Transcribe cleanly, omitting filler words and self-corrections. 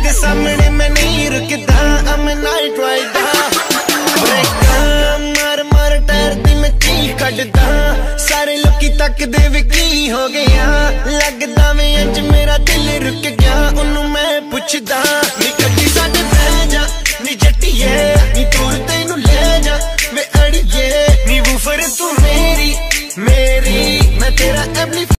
तेरे सामने मैं नहीं रुकदा, I'm a night rider। ब्रेकां मार मार टायर दी मैं चीख कड्डदा, सारे लोकी तकदे वे की हो गया।